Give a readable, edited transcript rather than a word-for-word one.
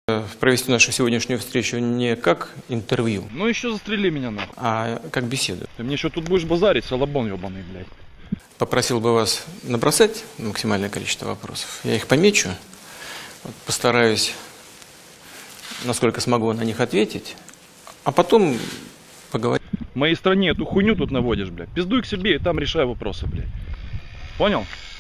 Провести нашу сегодняшнюю встречу не как интервью, Ну еще застрели меня нахуй. а как беседу. Ты мне еще тут будешь базарить, салабон ебаный, блядь. Попросил бы вас набросать максимальное количество вопросов. Я их помечу, постараюсь, насколько смогу, на них ответить, а потом поговорим. В моей стране эту хуйню тут наводишь, блядь. Пиздуй к себе и там решай вопросы, блядь. Понял?